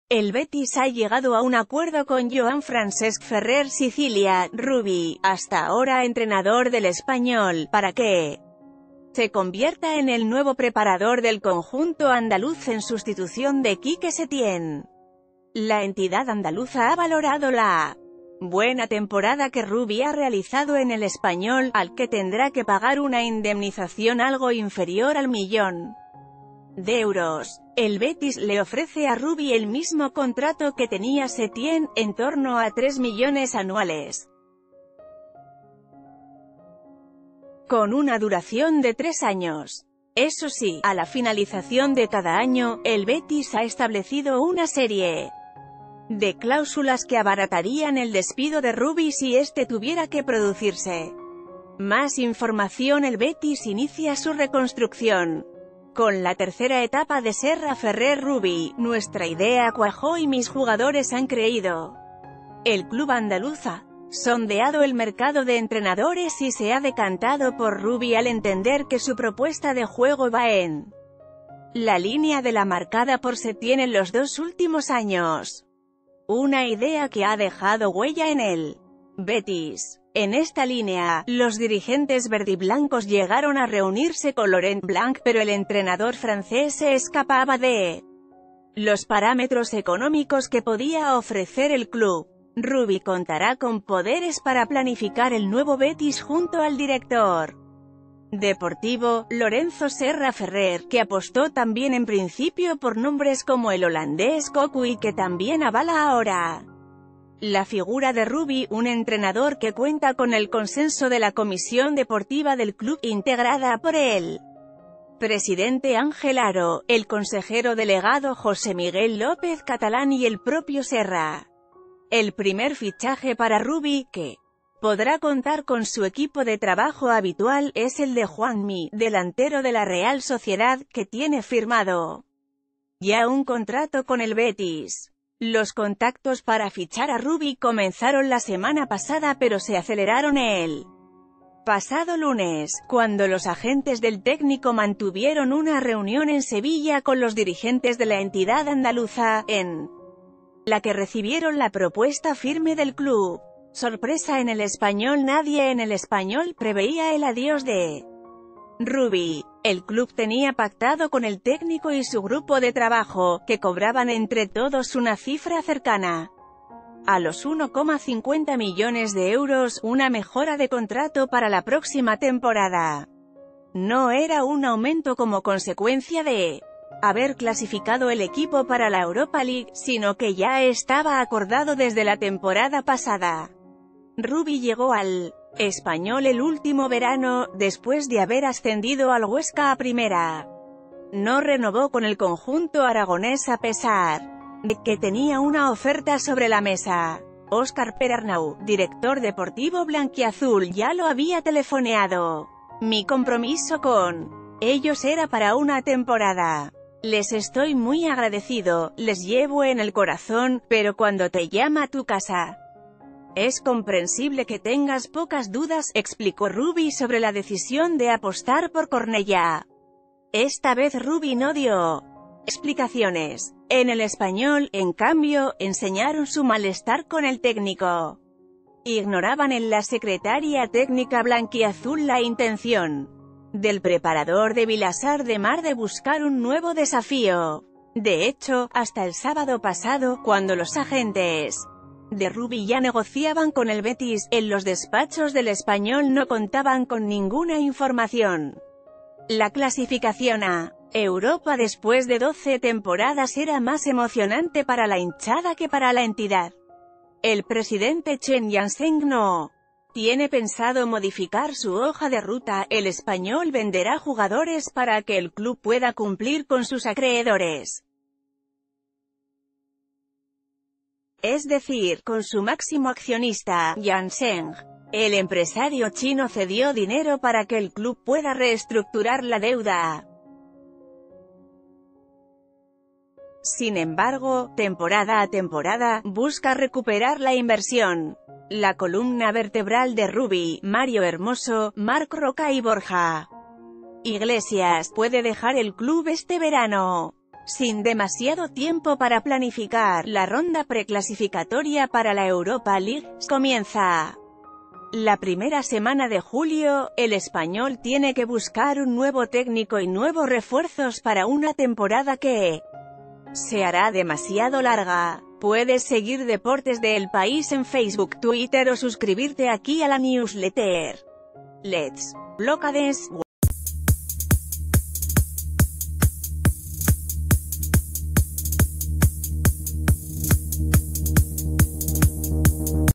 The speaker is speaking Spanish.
El Betis ha llegado a un acuerdo con Joan Francesc Ferrer Sicilia, Rubi, hasta ahora entrenador del Espanyol, para que se convierta en el nuevo preparador del conjunto andaluz en sustitución de Quique Setién. La entidad andaluza ha valorado la buena temporada que Rubi ha realizado en el Espanyol, al que tendrá que pagar una indemnización algo inferior al €1.000.000. El Betis le ofrece a Rubi el mismo contrato que tenía Setién, en torno a 3 millones anuales, con una duración de 3 años. Eso sí, a la finalización de cada año, el Betis ha establecido una serie de cláusulas que abaratarían el despido de Rubi si este tuviera que producirse. Más información. El Betis inicia su reconstrucción con la tercera etapa de Serra Ferrer Rubi. Nuestra idea cuajó y mis jugadores han creído. El club andaluz ha sondeado el mercado de entrenadores y se ha decantado por Rubi al entender que su propuesta de juego va en la línea de la marcada por Setién en los 2 últimos años. Una idea que ha dejado huella en el Betis. En esta línea, los dirigentes verdiblancos llegaron a reunirse con Laurent Blanc, pero el entrenador francés se escapaba de los parámetros económicos que podía ofrecer el club. Rubi contará con poderes para planificar el nuevo Betis junto al director deportivo, Lorenzo Serra Ferrer, que apostó también en principio por nombres como el holandés Cocu y que también avala ahora la figura de Rubi, un entrenador que cuenta con el consenso de la comisión deportiva del club, integrada por el presidente Ángel Aro, el consejero delegado José Miguel López Catalán y el propio Serra. El primer fichaje para Rubi, que podrá contar con su equipo de trabajo habitual, es el de Juanmi, delantero de la Real Sociedad, que tiene firmado ya un contrato con el Betis. Los contactos para fichar a Rubi comenzaron la semana pasada, pero se aceleraron el pasado lunes, cuando los agentes del técnico mantuvieron una reunión en Sevilla con los dirigentes de la entidad andaluza, en la que recibieron la propuesta firme del club. Sorpresa en el Espanyol. Nadie en el Espanyol preveía el adiós de Rubi. El club tenía pactado con el técnico y su grupo de trabajo, que cobraban entre todos una cifra cercana a los 1,50 millones de euros, una mejora de contrato para la próxima temporada. No era un aumento como consecuencia de haber clasificado el equipo para la Europa League, sino que ya estaba acordado desde la temporada pasada. Rubi llegó al Espanyol el último verano, después de haber ascendido al Huesca a primera. No renovó con el conjunto aragonés a pesar de que tenía una oferta sobre la mesa. Óscar Perarnau, director deportivo blanquiazul, ya lo había telefoneado. Mi compromiso con ellos era para una temporada. Les estoy muy agradecido, les llevo en el corazón, pero cuando te llama a tu casa, es comprensible que tengas pocas dudas, explicó Rubi sobre la decisión de apostar por Cornellá. Esta vez Rubi no dio explicaciones. En el Espanyol, en cambio, enseñaron su malestar con el técnico. Ignoraban en la secretaria técnica blanquiazul la intención del preparador de Vilassar de Mar de buscar un nuevo desafío. De hecho, hasta el sábado pasado, cuando los agentes de Rubi ya negociaban con el Betis, en los despachos del Espanyol no contaban con ninguna información. La clasificación a Europa después de 12 temporadas era más emocionante para la hinchada que para la entidad. El presidente Chen Yanseng no tiene pensado modificar su hoja de ruta. El Espanyol venderá jugadores para que el club pueda cumplir con sus acreedores. Es decir, con su máximo accionista, Yanseng. El empresario chino cedió dinero para que el club pueda reestructurar la deuda. Sin embargo, temporada a temporada, busca recuperar la inversión. La columna vertebral de Rubi, Mario Hermoso, Marc Roca y Borja Iglesias, puede dejar el club este verano. Sin demasiado tiempo para planificar, la ronda preclasificatoria para la Europa League comienza. La primera semana de julio, el Español tiene que buscar un nuevo técnico y nuevos refuerzos para una temporada que se hará demasiado larga. Puedes seguir Deportes de El País en Facebook, Twitter o suscribirte aquí a la newsletter. Let's Blockades.